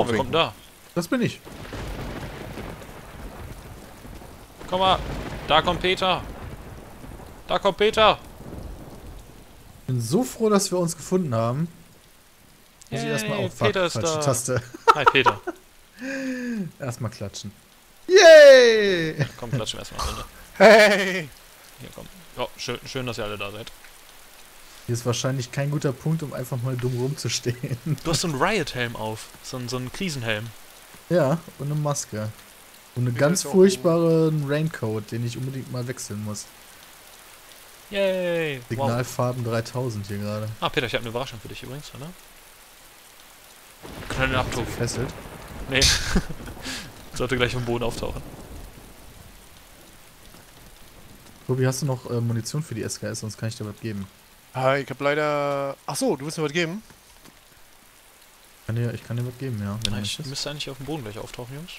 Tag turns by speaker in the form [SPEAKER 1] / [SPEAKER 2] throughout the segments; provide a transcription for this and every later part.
[SPEAKER 1] Oh, wer kommt denn da?
[SPEAKER 2] Das bin ich.
[SPEAKER 1] Komm mal. Da kommt Peter. Da kommt Peter.
[SPEAKER 2] Ich bin so froh, dass wir uns gefunden haben. Muss ich erstmal
[SPEAKER 1] Yay,
[SPEAKER 2] aufwachen.
[SPEAKER 1] Peter ist
[SPEAKER 2] Falsche
[SPEAKER 1] da.
[SPEAKER 2] Taste.
[SPEAKER 1] Hi, Peter.
[SPEAKER 2] Erstmal klatschen. Yay!
[SPEAKER 1] Komm, klatschen wir erstmal eine Runde.
[SPEAKER 3] Hey!
[SPEAKER 1] Hier, komm. Oh, schön, dass ihr alle da seid.
[SPEAKER 2] Hier ist wahrscheinlich kein guter Punkt, um einfach mal dumm rumzustehen.
[SPEAKER 1] Du hast so einen Riot-Helm auf. So einen Krisenhelm.
[SPEAKER 2] Ja, und eine Maske. Und einen
[SPEAKER 3] Wie
[SPEAKER 2] ganz
[SPEAKER 3] willst du auch
[SPEAKER 2] furchtbaren Raincoat, den ich unbedingt mal wechseln muss.
[SPEAKER 1] Yay. Wow.
[SPEAKER 2] Signalfarben 3000 hier gerade.
[SPEAKER 1] Ah, Peter, ich habe eine Überraschung für dich übrigens, oder? Knallen Abdruck.
[SPEAKER 2] Gefesselt.
[SPEAKER 1] Nee. Sollte gleich vom Boden auftauchen.
[SPEAKER 2] Tobi, hast du noch Munition für die SKS? Sonst kann ich dir was geben.
[SPEAKER 3] Ich hab leider... Achso, du willst mir was geben?
[SPEAKER 2] Ich kann dir was geben, ja. Wenn du
[SPEAKER 1] Ich
[SPEAKER 2] möchtest.
[SPEAKER 1] müsste eigentlich auf dem Boden gleich auftauchen, Jungs.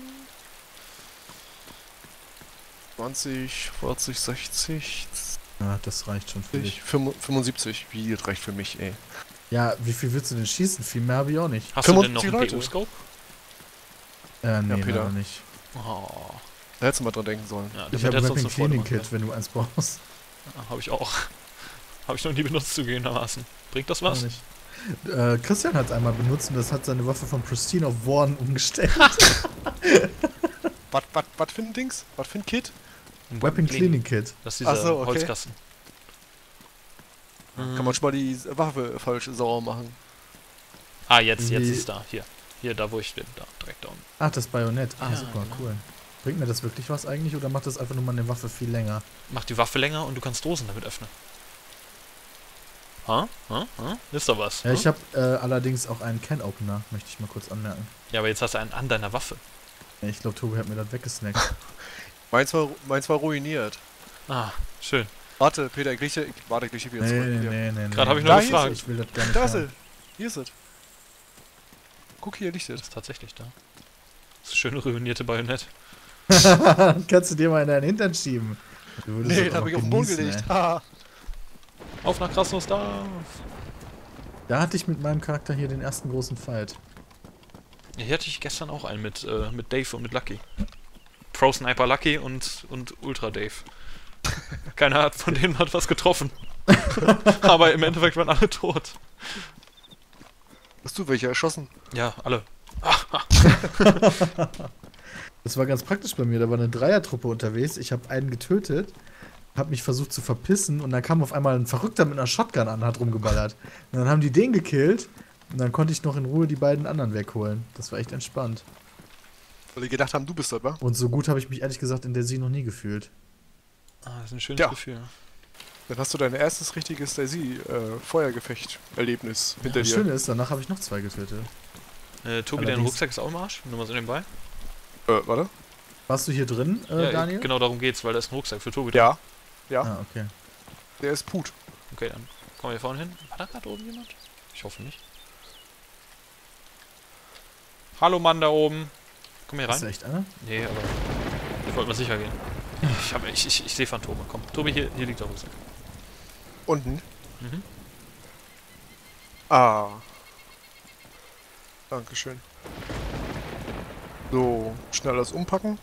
[SPEAKER 3] 20, 40, 60,
[SPEAKER 2] Ja, das reicht schon für dich.
[SPEAKER 3] 75. Wie, das reicht für mich, ey.
[SPEAKER 2] Ja, wie viel willst du denn schießen? Viel mehr habe ich auch nicht.
[SPEAKER 1] Hast du denn noch
[SPEAKER 3] 75
[SPEAKER 1] einen
[SPEAKER 3] Leute.
[SPEAKER 1] PU-Scope?
[SPEAKER 2] Nee,
[SPEAKER 3] Peter.
[SPEAKER 2] leider nicht.
[SPEAKER 1] Oh.
[SPEAKER 3] Da hättest du mal dran denken sollen.
[SPEAKER 1] Ja,
[SPEAKER 2] Ich habe
[SPEAKER 1] hättest du
[SPEAKER 2] Weapon
[SPEAKER 1] uns eine Freude
[SPEAKER 2] Cleaning
[SPEAKER 1] machen
[SPEAKER 2] Kit, wenn du eins brauchst.
[SPEAKER 1] können. Habe ich auch. Habe ich noch nie benutzt, zugegebenermaßen. Bringt das was?
[SPEAKER 2] Auch nicht. Christian hat es einmal benutzt und das hat seine Waffe von Pristine auf Warren umgestellt.
[SPEAKER 3] Was für ein Dings? Was für ein Kit?
[SPEAKER 1] Ein
[SPEAKER 2] Weapon Cleaning Kit.
[SPEAKER 1] Das ist dieser
[SPEAKER 3] Ach so, okay.
[SPEAKER 1] Holzkasten.
[SPEAKER 3] Kann man schon mal die Waffe falsch sauer machen.
[SPEAKER 1] Ah, jetzt
[SPEAKER 2] Wie-
[SPEAKER 1] ist da. Hier, da wo ich bin. Da, direkt da unten.
[SPEAKER 2] Ach, das Bajonett. Ah,
[SPEAKER 1] Ja,
[SPEAKER 2] super,
[SPEAKER 1] genau.
[SPEAKER 2] cool. Bringt mir das wirklich was eigentlich oder macht das einfach nur meine Waffe viel länger?
[SPEAKER 1] Mach die Waffe länger und du kannst Dosen damit öffnen. Ha? Ist doch was.
[SPEAKER 2] Ja,
[SPEAKER 1] hm?
[SPEAKER 2] ich habe allerdings auch einen Can-Opener, möchte ich mal kurz anmerken.
[SPEAKER 1] Ja, aber jetzt hast du einen an deiner Waffe.
[SPEAKER 2] Ja, ich glaube, Tobi hat mir das weggesnackt.
[SPEAKER 3] Meins war ruiniert.
[SPEAKER 1] Ah, schön.
[SPEAKER 3] Warte, Peter, ich leg dich wieder
[SPEAKER 2] Nee,
[SPEAKER 3] zurück.
[SPEAKER 2] nee,
[SPEAKER 3] Hier.
[SPEAKER 2] nee, nee.
[SPEAKER 1] Gerade hab ich
[SPEAKER 2] nee.
[SPEAKER 1] nur
[SPEAKER 3] Da, hier
[SPEAKER 1] gefragt.
[SPEAKER 2] Ich will das gar nicht
[SPEAKER 3] Da ist
[SPEAKER 2] haben.
[SPEAKER 3] er. Hier ist es. Guck, hier liegt es.
[SPEAKER 1] Ist tatsächlich da. Das schöne ruinierte Bajonett.
[SPEAKER 2] Kannst du dir mal in deinen Hintern schieben. Du würdest
[SPEAKER 3] Nee,
[SPEAKER 2] das
[SPEAKER 3] da
[SPEAKER 2] auch
[SPEAKER 3] hab ich
[SPEAKER 2] noch
[SPEAKER 3] auf den Boden
[SPEAKER 2] genießen,
[SPEAKER 3] gelegt.
[SPEAKER 2] ey.
[SPEAKER 3] Haha.
[SPEAKER 1] Auf nach Krasnosdorf!
[SPEAKER 2] Da hatte ich mit meinem Charakter hier den ersten großen Fight.
[SPEAKER 1] Hier hatte ich gestern auch einen mit Dave und mit Lucky. Pro Sniper Lucky und Ultra Dave. Keiner hat von denen hat was getroffen. Aber im Endeffekt waren alle tot.
[SPEAKER 3] Hast du welche erschossen?
[SPEAKER 1] Ja, alle.
[SPEAKER 2] Das war ganz praktisch bei mir. Da war eine Dreiertruppe unterwegs. Ich habe einen getötet, habe mich versucht zu verpissen und dann kam auf einmal ein Verrückter mit einer Shotgun an und hat rumgeballert. Und dann haben die den gekillt und dann konnte ich noch in Ruhe die beiden anderen wegholen. Das war echt entspannt.
[SPEAKER 3] Weil die gedacht haben, du bist das, wa?
[SPEAKER 2] Und so gut habe ich mich ehrlich gesagt in der Sie noch nie gefühlt.
[SPEAKER 1] Ah, das ist ein schönes
[SPEAKER 3] Ja.
[SPEAKER 1] Gefühl.
[SPEAKER 3] Dann hast du dein erstes richtiges Feuergefecht-Erlebnis hinter
[SPEAKER 2] Das
[SPEAKER 3] dir.
[SPEAKER 2] Schöne ist, danach habe ich noch 2 getötet.
[SPEAKER 1] Tobi, dein
[SPEAKER 2] Allerdings-
[SPEAKER 1] Rucksack ist auch im Arsch. Nur mal so nebenbei.
[SPEAKER 3] Warte.
[SPEAKER 2] Warst du hier drin,
[SPEAKER 1] Ja,
[SPEAKER 2] Daniel?
[SPEAKER 1] genau darum geht's, weil da ist ein Rucksack für Tobi. drin.
[SPEAKER 3] Ja. Ja,
[SPEAKER 2] Ah, okay.
[SPEAKER 3] der ist Put.
[SPEAKER 1] Okay, dann kommen wir hier vorne hin. War da gerade oben jemand? Ich hoffe nicht. Hallo Mann da oben. Komm hier
[SPEAKER 2] Ist da
[SPEAKER 1] rein.
[SPEAKER 2] echt einer?
[SPEAKER 1] Nee, aber ich wollte mal sicher gehen. Ich sehe Phantome. Komm, Tobi, hier liegt der Rucksack.
[SPEAKER 3] Unten.
[SPEAKER 1] Mhm.
[SPEAKER 3] Ah. Dankeschön. So, schnell das umpacken.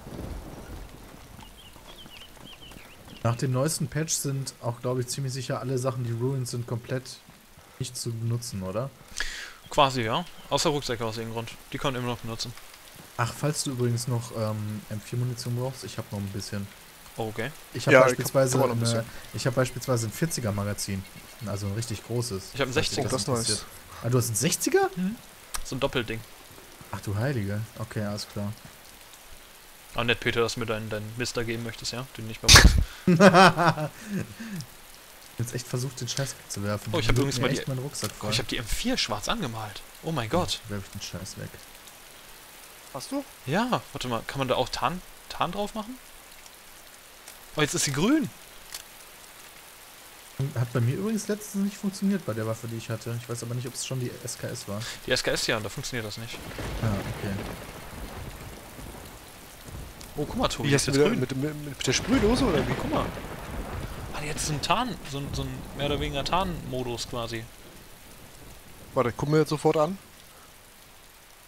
[SPEAKER 2] Nach dem neuesten Patch sind auch, glaube ich, ziemlich sicher alle Sachen, die Ruined sind, komplett nicht zu benutzen, oder?
[SPEAKER 1] Quasi, ja. Außer Rucksäcke aus irgendeinem Grund. Die kann man immer noch benutzen.
[SPEAKER 2] Ach, falls du übrigens noch M4-Munition brauchst, ich habe noch ein bisschen.
[SPEAKER 1] Oh, okay.
[SPEAKER 2] Ich habe
[SPEAKER 3] Ja,
[SPEAKER 2] beispielsweise,
[SPEAKER 3] kann man noch ein bisschen.
[SPEAKER 2] ich hab beispielsweise ein 40er-Magazin. Also ein richtig großes.
[SPEAKER 1] Ich hab ein
[SPEAKER 2] falls dich
[SPEAKER 1] 60er.
[SPEAKER 3] Oh, das ist nice.
[SPEAKER 2] interessiert. Ah, du hast ein 60er?
[SPEAKER 1] So ein Doppelding.
[SPEAKER 2] Ach du Heilige. Okay, alles klar.
[SPEAKER 1] Aber nett, Peter, dass du mir deinen Mister geben möchtest, ja? Den du nicht mehr brauchst.
[SPEAKER 2] Jetzt echt versucht, den Scheiß wegzuwerfen.
[SPEAKER 1] Oh, ich hab
[SPEAKER 2] Dann
[SPEAKER 1] übrigens
[SPEAKER 2] wird
[SPEAKER 1] mal
[SPEAKER 2] mir
[SPEAKER 1] die-
[SPEAKER 2] echt meinen Rucksack
[SPEAKER 1] Oh,
[SPEAKER 2] voll.
[SPEAKER 1] ich habe die M4 schwarz angemalt. Oh mein Gott.
[SPEAKER 2] Werf ich den Scheiß weg.
[SPEAKER 3] Hast du?
[SPEAKER 1] Ja, warte mal. Kann man da auch Tarn drauf machen? Oh, jetzt ist sie grün.
[SPEAKER 2] Hat bei mir übrigens letztens nicht funktioniert bei der Waffe, die ich hatte. Ich weiß aber nicht, ob es schon die SKS war.
[SPEAKER 1] Die SKS ja, da funktioniert das nicht.
[SPEAKER 2] Ah, okay.
[SPEAKER 1] Oh, guck mal, Tobi,
[SPEAKER 3] Wie
[SPEAKER 1] die
[SPEAKER 3] hast
[SPEAKER 1] ist
[SPEAKER 3] du
[SPEAKER 1] jetzt
[SPEAKER 3] wieder,
[SPEAKER 1] grün.
[SPEAKER 3] mit der Sprühdose oder wie?
[SPEAKER 1] Guck mal. Ah, jetzt ist ein so ein mehr oder weniger Tarnmodus quasi.
[SPEAKER 3] Warte, guck mir jetzt sofort an.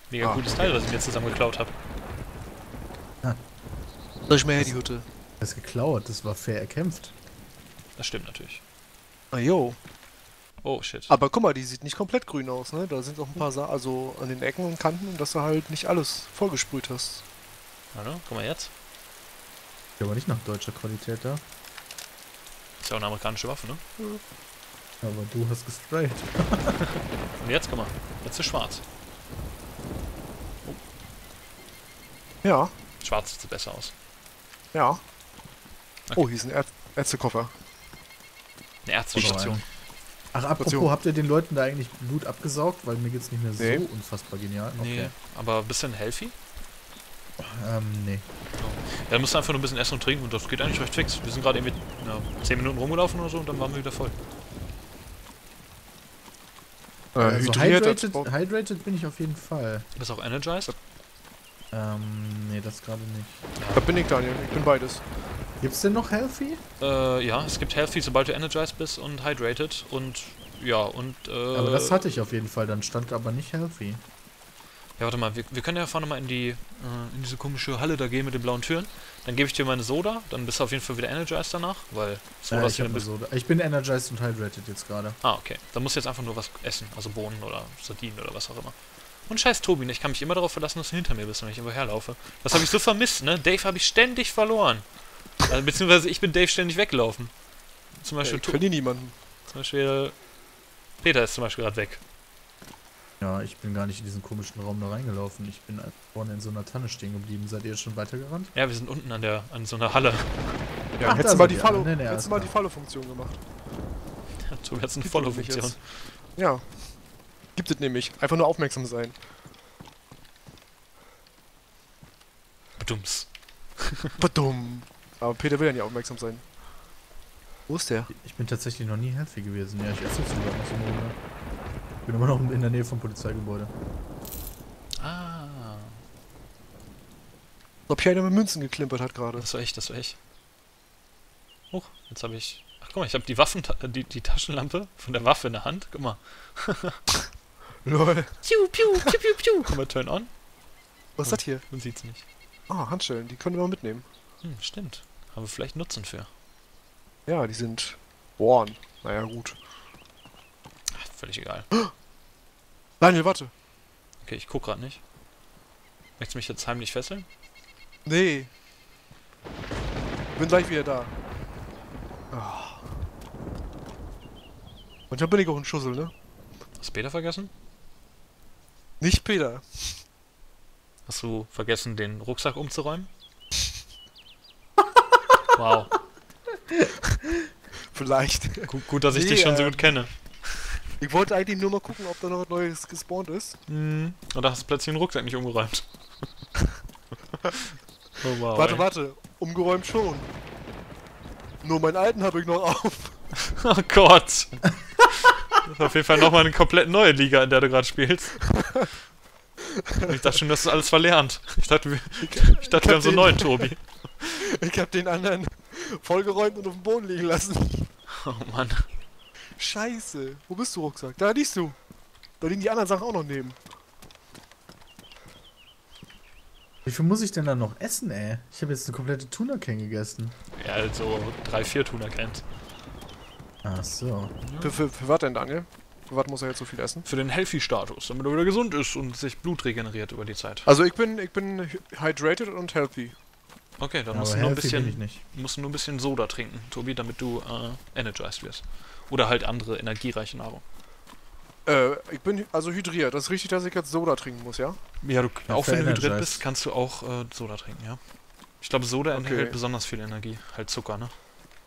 [SPEAKER 1] Mega cooles Teil, was ich mir zusammen geklaut habe.
[SPEAKER 3] Soll ich mal her, die Hütte?
[SPEAKER 2] Das ist geklaut, das war fair erkämpft.
[SPEAKER 1] Das stimmt natürlich.
[SPEAKER 3] Ah, jo.
[SPEAKER 1] Oh, shit.
[SPEAKER 3] Aber guck mal, die sieht nicht komplett grün aus, ne? Da sind auch ein paar also an den Ecken und Kanten, dass du halt nicht alles vollgesprüht hast.
[SPEAKER 1] Warte, guck mal jetzt.
[SPEAKER 2] Ist aber nicht nach deutscher Qualität da.
[SPEAKER 1] Ist ja auch eine amerikanische Waffe, ne?
[SPEAKER 2] Aber du hast gesprayt.
[SPEAKER 1] Und jetzt, guck mal. Jetzt ist schwarz.
[SPEAKER 3] Ja,
[SPEAKER 1] Schwarz sieht besser aus.
[SPEAKER 3] ja.
[SPEAKER 1] Okay.
[SPEAKER 3] Oh, hier ist ein Ärztekoffer.
[SPEAKER 1] Eine Ärztestation.
[SPEAKER 2] Ach, apropos,
[SPEAKER 3] Station.
[SPEAKER 2] habt ihr den Leuten da eigentlich Blut abgesaugt? Weil mir geht's nicht mehr
[SPEAKER 3] Nee.
[SPEAKER 2] so unfassbar genial.
[SPEAKER 1] Nee,
[SPEAKER 2] Okay.
[SPEAKER 1] aber ein bisschen healthy?
[SPEAKER 2] Nee.
[SPEAKER 1] Ja, dann musst du einfach nur ein bisschen essen und trinken und das geht eigentlich recht fix. Wir sind gerade irgendwie 10 Minuten rumgelaufen oder so und dann waren wir wieder voll.
[SPEAKER 2] Also
[SPEAKER 3] hydriert,
[SPEAKER 2] hydrated bin ich auf jeden Fall.
[SPEAKER 1] Du bist auch energized?
[SPEAKER 2] Nee, das gerade nicht.
[SPEAKER 3] Da bin ich, Daniel. Ich bin beides.
[SPEAKER 2] Gibt's denn noch Healthy?
[SPEAKER 1] Ja, es gibt healthy, sobald du energized bist und hydrated und ja, und
[SPEAKER 2] Aber das hatte ich auf jeden Fall, dann stand aber nicht Healthy.
[SPEAKER 1] ja, warte mal, wir können ja vorne mal in diese komische Halle da gehen mit den blauen Türen. Dann gebe ich dir meine Soda, dann bist du auf jeden Fall wieder energized danach, weil Soda ist
[SPEAKER 2] ich,
[SPEAKER 1] ja
[SPEAKER 2] hab
[SPEAKER 1] ein
[SPEAKER 2] eine
[SPEAKER 1] bisschen...
[SPEAKER 2] Soda. Ich bin energized und hydrated jetzt gerade.
[SPEAKER 1] Ah, okay. Dann musst du jetzt einfach nur was essen, also Bohnen oder Sardinen oder was auch immer. Und scheiß Tobi, ich kann mich immer darauf verlassen, dass du hinter mir bist, wenn ich irgendwo herlaufe. Das habe ich so vermisst, ne? Dave habe ich ständig verloren. Also, beziehungsweise ich bin Dave ständig weggelaufen. Zum Beispiel,
[SPEAKER 3] Ich verliere niemanden.
[SPEAKER 1] zum Beispiel Peter ist zum Beispiel gerade weg.
[SPEAKER 2] Ja, ich bin gar nicht in diesen komischen Raum da reingelaufen. Ich bin vorne in so einer Tanne stehen geblieben. Seid ihr jetzt schon weitergerannt?
[SPEAKER 1] Ja, wir sind unten an so einer Halle.
[SPEAKER 3] Ja,
[SPEAKER 2] Ach,
[SPEAKER 3] hättest
[SPEAKER 2] da
[SPEAKER 3] du mal
[SPEAKER 2] seid
[SPEAKER 3] die
[SPEAKER 2] ihr.
[SPEAKER 3] Follow,
[SPEAKER 2] Nee, nee,
[SPEAKER 3] hättest
[SPEAKER 2] alles
[SPEAKER 3] du mal die
[SPEAKER 2] klar.
[SPEAKER 3] Follow-Funktion gemacht.
[SPEAKER 1] Tobi hat eine
[SPEAKER 3] Gibt es
[SPEAKER 1] Follow-Funktion.
[SPEAKER 3] jetzt. Ja. Gibt es nämlich. Einfach nur aufmerksam sein.
[SPEAKER 1] Bedumms.
[SPEAKER 3] Badum. Aber Peter will ja nicht aufmerksam sein. Wo ist der?
[SPEAKER 2] Ich bin tatsächlich noch nie healthy gewesen. Ja, ich esse jetzt sogar noch so eine Runde. Ich bin immer noch in der Nähe vom Polizeigebäude.
[SPEAKER 1] Ah,
[SPEAKER 3] Ob hier einer mit Münzen geklimpert hat gerade.
[SPEAKER 1] das war ich, das war ich. Huch, jetzt habe ich... Ach, guck mal, ich habe die Waffen, die Taschenlampe von der Waffe in der Hand. Guck mal.
[SPEAKER 3] Lol.
[SPEAKER 1] Piu, piu, piu, piu, piu. Komm mal, turn on.
[SPEAKER 3] Was ist das hier?
[SPEAKER 1] Man sieht's nicht.
[SPEAKER 3] Ah, Handschellen. Die können wir mal mitnehmen.
[SPEAKER 1] Stimmt. Haben wir vielleicht Nutzen für.
[SPEAKER 3] Ja, die sind worn. Naja, gut.
[SPEAKER 1] Ach, völlig egal.
[SPEAKER 3] Daniel, warte.
[SPEAKER 1] Okay, ich guck gerade nicht. Möchtest du mich jetzt heimlich fesseln?
[SPEAKER 3] Nee. Bin gleich wieder da. Ah. Und dann bin ich auch ein Schussel, ne?
[SPEAKER 1] Hast du Peter vergessen?
[SPEAKER 3] Nicht Peter.
[SPEAKER 1] Hast du vergessen, den Rucksack umzuräumen? Wow.
[SPEAKER 3] Vielleicht.
[SPEAKER 1] Gut, dass ich
[SPEAKER 3] Nee,
[SPEAKER 1] dich schon so gut kenne.
[SPEAKER 3] Ich wollte eigentlich nur mal gucken, ob da noch was Neues gespawnt ist.
[SPEAKER 1] Und da hast du plötzlich den Rucksack nicht umgeräumt. Oh wow.
[SPEAKER 3] Warte,
[SPEAKER 1] ey.
[SPEAKER 3] warte. Umgeräumt schon. Nur meinen alten habe ich noch auf.
[SPEAKER 1] Oh Gott. Das ist auf jeden Fall nochmal eine komplett neue Liga, in der du gerade spielst. Ich dachte schon, du hast das alles verlernt. Ich dachte, wir haben so einen neuen Tobi.
[SPEAKER 3] Ich habe den anderen vollgeräumt und auf dem Boden liegen lassen.
[SPEAKER 1] Oh Mann.
[SPEAKER 3] Scheiße. Wo bist du, Rucksack? Da liegst du. Da liegen die anderen Sachen auch noch neben.
[SPEAKER 2] Wie viel muss ich denn da noch essen, ey? Ich habe jetzt eine komplette Tuna-Can gegessen.
[SPEAKER 1] Ja, also 3-4 Tuna kennt.
[SPEAKER 2] Ach so.
[SPEAKER 3] Für was denn, Daniel? Für was muss er jetzt so viel essen?
[SPEAKER 1] Für den Healthy-Status, damit er wieder gesund ist und sich Blut regeneriert über die Zeit.
[SPEAKER 3] Also ich bin hydrated und healthy.
[SPEAKER 1] Okay, dann
[SPEAKER 2] Aber
[SPEAKER 1] musst du nur ein
[SPEAKER 2] healthy bin ich
[SPEAKER 1] bisschen,
[SPEAKER 2] nicht.
[SPEAKER 1] musst du nur ein bisschen Soda trinken, Tobi, damit du energized wirst. Oder halt andere energiereiche Nahrung.
[SPEAKER 3] Ich bin also hydriert. Das ist richtig, dass ich jetzt Soda trinken muss, ja?
[SPEAKER 1] Ja,
[SPEAKER 2] Ja,
[SPEAKER 1] auch
[SPEAKER 2] für
[SPEAKER 1] wenn du hydriert
[SPEAKER 2] energized.
[SPEAKER 1] bist, kannst du auch Soda trinken, ja. Ich glaube, Soda
[SPEAKER 3] Okay.
[SPEAKER 1] enthält besonders viel Energie. Halt Zucker, ne?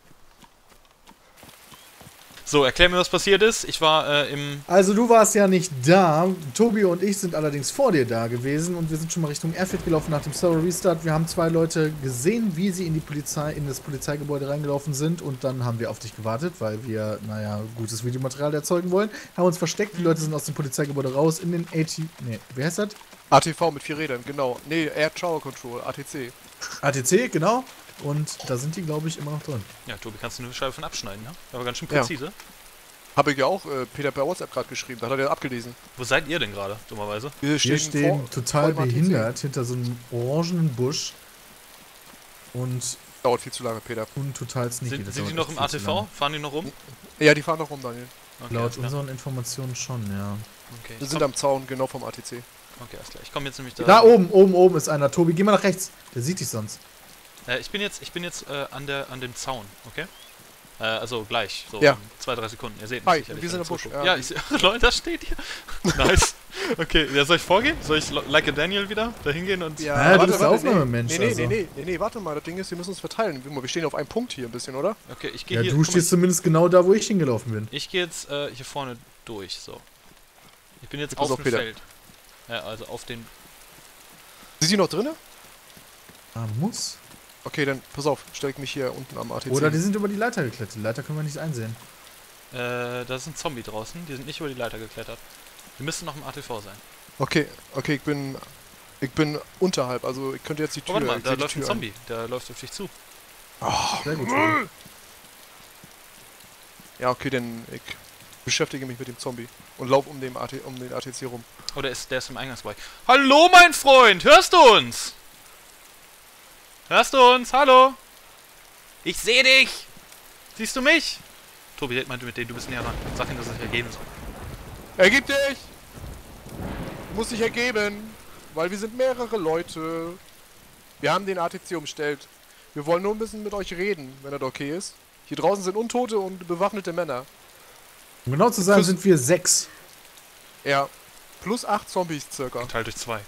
[SPEAKER 1] So, erklär mir, was passiert ist. Ich war im...
[SPEAKER 2] Also du warst ja nicht da. Tobi und ich sind allerdings vor dir da gewesen und wir sind schon mal Richtung Airfield gelaufen nach dem Server Restart. Wir haben 2 Leute gesehen, wie sie in das Polizeigebäude reingelaufen sind und dann haben wir auf dich gewartet, weil wir, naja, gutes Videomaterial erzeugen wollen. Haben uns versteckt, die Leute sind aus dem Polizeigebäude raus in den wie heißt das?
[SPEAKER 3] ATV mit 4 Rädern, genau. Nee, Air Tower Control, ATC.
[SPEAKER 2] ATC, genau. Und da sind die, glaube ich, immer noch drin.
[SPEAKER 1] Ja, Tobi, kannst du eine Scheibe von abschneiden, ne? Aber ganz schön
[SPEAKER 3] Ja.
[SPEAKER 1] präzise.
[SPEAKER 3] Habe ich ja auch Peter per WhatsApp gerade geschrieben, da hat er abgelesen.
[SPEAKER 1] Wo seid ihr denn gerade, dummerweise?
[SPEAKER 3] Wir
[SPEAKER 2] Wir stehen total
[SPEAKER 3] vor dem
[SPEAKER 2] behindert hinter so einem orangenen Busch und
[SPEAKER 3] Dauert viel zu lange, Peter.
[SPEAKER 2] total sneaky.
[SPEAKER 1] Sind
[SPEAKER 2] Das
[SPEAKER 1] die
[SPEAKER 2] dauert
[SPEAKER 1] noch
[SPEAKER 2] echt
[SPEAKER 1] im
[SPEAKER 2] viel zu
[SPEAKER 1] ATV?
[SPEAKER 2] lange.
[SPEAKER 1] Fahren die noch rum?
[SPEAKER 3] Ja, die fahren noch rum, Daniel.
[SPEAKER 1] Okay,
[SPEAKER 2] Laut
[SPEAKER 1] alles klar.
[SPEAKER 2] unseren Informationen schon, ja.
[SPEAKER 1] Okay,
[SPEAKER 3] Wir
[SPEAKER 1] ich
[SPEAKER 3] sind
[SPEAKER 1] komm,
[SPEAKER 3] am Zaun, genau vom ATC.
[SPEAKER 1] okay, alles klar. Ich komme jetzt nämlich da.
[SPEAKER 2] Da oben ist einer. Tobi, geh mal nach rechts. Der sieht dich sonst.
[SPEAKER 1] Ich bin jetzt an dem Zaun, okay? Also gleich, so
[SPEAKER 3] Ja.
[SPEAKER 1] in 2-3 Sekunden. Ihr seht
[SPEAKER 3] Hi,
[SPEAKER 1] mich sicherlich.
[SPEAKER 3] wir sind
[SPEAKER 1] wenn
[SPEAKER 3] im
[SPEAKER 1] ihr
[SPEAKER 3] Busch,
[SPEAKER 1] zuguckt.
[SPEAKER 3] ja.
[SPEAKER 1] Ja, ich sehe. Leute, da steht ihr. Nice. Okay, ja, soll ich vorgehen? Soll ich like a Daniel wieder da hingehen und.
[SPEAKER 2] Ja, du bist der Aufnahmemensch, also.
[SPEAKER 3] Nee, warte mal, das Ding ist, wir müssen uns verteilen. Wir stehen auf einem Punkt hier ein bisschen, oder?
[SPEAKER 1] Okay, ich gehe
[SPEAKER 2] Ja,
[SPEAKER 1] hier.
[SPEAKER 2] du
[SPEAKER 1] guck mal,
[SPEAKER 2] stehst zumindest genau da, wo ich hingelaufen bin.
[SPEAKER 1] ich gehe jetzt hier vorne durch, so. Ich bin jetzt
[SPEAKER 3] Pass
[SPEAKER 1] auf
[SPEAKER 3] auf,
[SPEAKER 1] dem
[SPEAKER 3] Peter.
[SPEAKER 1] Feld. Ja, also auf den.
[SPEAKER 3] Sind die noch drinne?
[SPEAKER 2] Ah, muss.
[SPEAKER 3] Okay, dann pass auf, stell ich mich hier unten am ATC.
[SPEAKER 2] Oder die sind über die Leiter geklettert. Die Leiter können wir nicht einsehen.
[SPEAKER 1] Da ist ein Zombie draußen, die sind nicht über die Leiter geklettert. Die müssten noch im ATV sein.
[SPEAKER 3] Okay, ich bin unterhalb, also ich könnte jetzt die
[SPEAKER 1] Oh,
[SPEAKER 3] Tür...
[SPEAKER 1] warte mal,
[SPEAKER 3] ich
[SPEAKER 1] da
[SPEAKER 3] seh die
[SPEAKER 1] läuft ein
[SPEAKER 3] Tür
[SPEAKER 1] Zombie, der läuft auf dich zu.
[SPEAKER 2] Sehr gut. Tobi.
[SPEAKER 3] Ja, okay, dann ich beschäftige mich mit dem Zombie und lauf um den ATC rum.
[SPEAKER 1] Oh, der ist im Eingangsbereich. Hallo, mein Freund, hörst du uns? Hörst du uns? Hallo? Ich sehe dich! Siehst du mich? Tobi, red mal mit denen, du bist näher ran. Sag ihm, dass es sich ergeben soll.
[SPEAKER 3] Ergib dich! Du musst dich ergeben, weil wir sind mehrere Leute. Wir haben den ATC umstellt. Wir wollen nur ein bisschen mit euch reden, wenn das okay ist. Hier draußen sind Untote und bewaffnete Männer.
[SPEAKER 2] Um genau zu sein, sind wir 6.
[SPEAKER 3] Ja, plus 8 Zombies circa.
[SPEAKER 1] Geteilt durch 2.